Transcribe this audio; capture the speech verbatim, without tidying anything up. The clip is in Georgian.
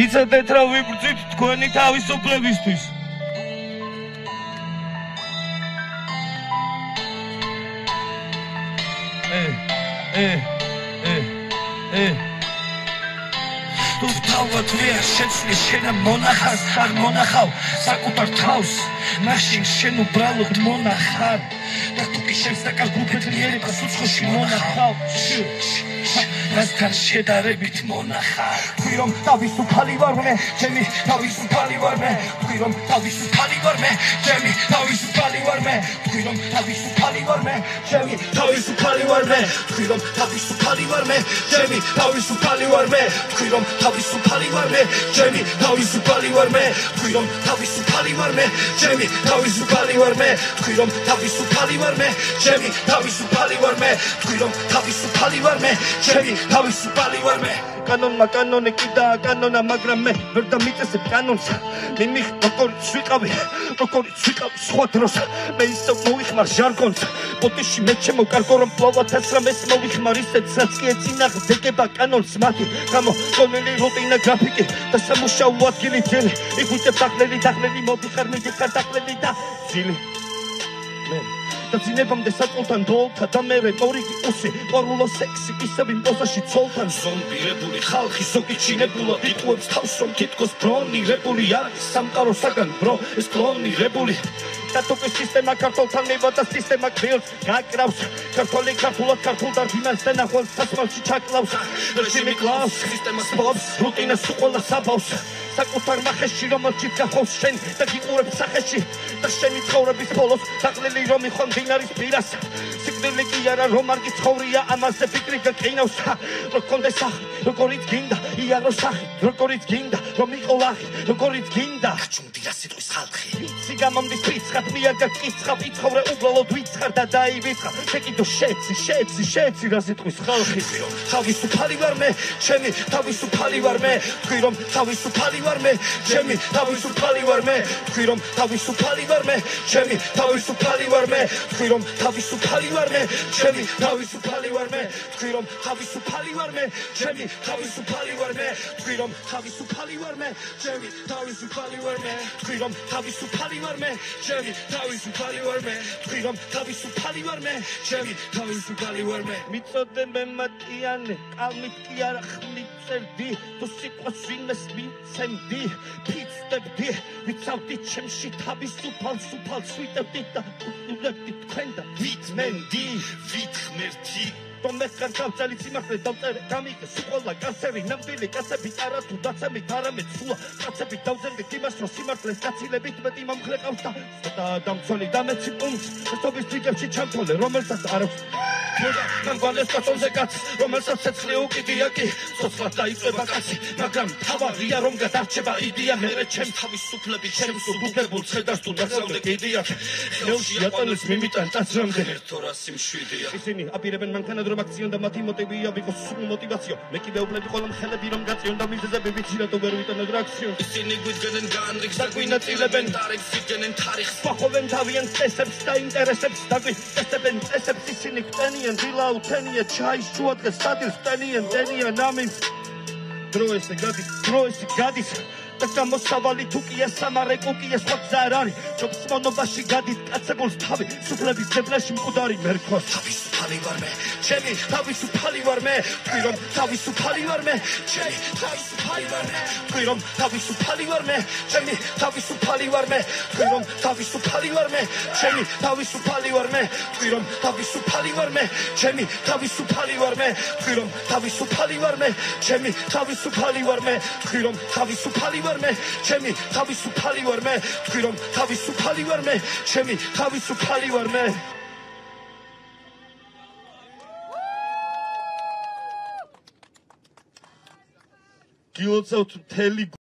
მიცადეთ რა ვიბრძვით თქვენი თავისუფლებისთვის. ე ე ე ე თუ თავად ვერ შეცვლი შენ მონახავს ხარ მონახავ საკუთარ თავს მაშინ შენ უბრალოდ მონახარ და თუ კი შენს დაკარგულებით უცხოში მონახავ რასთან შედარებით მონახარ თქვი რომ თავისუფალი ვარ მე ჩემი თავისუფალი ვარ მე თქვი რომ თავისუფალი ვარ მე ჩემი თავისუფალი ვარ მე თქვი რომ თავისუფალი ვარ მე ჩემი თავისუფალი ვარ მე თქვი რომ თავისუფალი ვარ მე ჩემი თავისუფალი ვარ მე თქვი რომ თავისუფალი ვარ მე ჩემი თავისუფალი ვარ მე თქვი რომ თავისუფალი ვარ მე ჩემი თავისუფალი ვარ მე თქვი რომ თავისუფალი ვარ მე ჩემი თავისუფალი ვარ მე თქვი რომ თავისუფალი ვარ მე ჩემი თავისუფალი ვარ მე კანონმა კანონი კიდა კანონა მაგრამ მე ვერ დამიწესებ კანონს მიმი როგორიც ვიყავი როგორიც ვიყავი სხვა დროს მე ისევ მოვიხმარ ჟარგონს პოტიში მე ჩემო კარგო რომ პლავად ასრამეს მოვიხმარ ისეც რაც კი ეწინააღმდეგება კანონს მათი გამო კონელი რუტინა გრაფიკი და სამუშაო ადგილი ძილი იგვიწებ დახლელი დახლელი მოდიხარ მიდიხარ დახლელი და ძილი მე და ძინებამდე საწოლთან დოლთა და მერე მორიგი უსი პორულო სექსი ისევ იმ პოზაში ცოლთან ზომბირებული ხალხი ზოგი ჩინებულად იტყუებს თავს რომ თითქოს ბრონირებული არის სამყაროსაგან ბრო ეს ბრონირებული და თუკი სისტემა ქართულთან მივა და სისტემა გრილს გაკრავს ქართული ქართულად ქართულ და დინას და ნახვალს სასმალში ჩაკლავს რეჟიმი კლავს სისტემა სპობს რუტინას უყოლა საბავს საკუთარ მახეში რომელშიც გახავს შენ და გიყურებს სახეში და შენი ცხოვრების ბოლოს დაღლილი რომ იხონ დინარის პირას სიკვდილი კი არა რომ არ გიცხოვრია ამაზე ფიქრი გაკინავს რო კონდეს სახი როგორიც გინდა იარო სახი როგორიც გინდა რომ იყო ლახი როგორიც გინდა ჩუნდი რა სიტყვის ხალხი ვიცი გამომდის ფიცხად მიარ გაკიცხავ იცხოვრე უბრალოდ ვიცხარ და დაივიწყა შეკიდო შეცი შეცი შეცი რა სიტყვის ხალხი თავისუფალი ვარ მე ჩემი თავისუფალი ვარ მე თქვი რომ თავისუფალი ვარ მე ჩემი თავისუფალი ვარ მე თქვი რომ თავისუფალი ვარ მე ჩემი თავისუფალი ვარ მე თქვი რომ თავისუფალი ვარ მე ჩემი თავისუფალი ვარ მე თქვი რომ თავისუფალი ვარ მე ჩემი თავისუფალი ვარ მე თქვი რომ თავისუფალი ვარ მე ჩემი თავისუფალი ვარ მე თქვი რომ თავისუფალი ვარ მე ჩემი თავისუფალი ვარ მე თქვი რომ თავისუფალი ვარ მე ჩემი თავისუფალი ვარ მე მიწოდე მე მატიანე კალმით კი არა ხმით წერდი თუ სიტყვას ვინმეს მიცემდი ფიცდებდი ვიცავდი ჩემში თავისუფალს უფალს ვიტევდი და ვიტევდი თქვენ და ვიტმენდი ვითხმერთი რომ მე ხარ გავწალი სიმართლე დავწერე გამიგეს უყოლა კანცერი ნამდვილი კაცები არა თუ დაცემით არამედ სულა კაცები დავზენდით იმას რომ სიმართლეს გაცილებით მეტი მომხრე ყავს და ცოტა დამცველი და მეცი პუნც ესობის ძიგებში ჩამთოლე რომელსაც არ აქვს მანგვანეს კაცონზე კაც რომელსაც ცეცხლი უკიდია კი სოცხლად დაიწება კაცი მაგრამ თავარია რომ გადარჩება იდეა მერე ჩემ თავისუფლები ჩემს უბუქებულ ცედას თუ დაგზავდე კიდია ხელში ატანეს მიმიტან წასრამდე ერთო რა სიმშვიდეა ისინი აპირებენ მანქანად რომ აქციონ და მათი მოტივია ვიყოს სულ მოტივაციო მე კიდე უბრალოდ ხოლმე ხელები რომ გაწიონ და მიზეზები ვიცილად ვერ ვიტანოთ აქციონ ისინი გვიდგნენ განრიგს და გვინაწილებენ ტარიფს იდგნენ თარიღს ვახოვენ თავიანთ წესებს და ინტერესებს და გვიწესებენ წესებს ისინი გვტენიან დილა უთენია ჩაის შუადღეს სადილს ვტენიან დენიან ამის დროესი გადის დროესი გადის და გამოსავალი თუკია სამარე კუკია სხვა გზა არ არის ჯობს მონობაში გადით კაცებულს თავი სუფლების ძებნაში მკვდარი მერქოს თავისუფალი ვარ მე ჩემი თავისუფალი ვარ მე თქვი რომ თავისუფალი ვარ მე ჩემი თავისუფალი ვარ მე თქვი რომ თავისუფალი ვარ მე ჩემი თავისუფალი ვარ მე თქვი რომ თავისუფალი ვარ მე ჩემი თავისუფალი ვარ მე თქვი რომ თავისუფალი ვარ მე ჩემი თავისუფალი ვარ მე თქვი რომ თავისუფალი ვარ მე ჩემი თავისუფალი ვარ მე თქვი რომ თავისუფალი ვარ მე ჩემი თავისუფალი ვარ მე თქვი რომ თავისუფალი ვარ მე ჩემი თავისუფალი ვარ მე გილოცავთ მთელი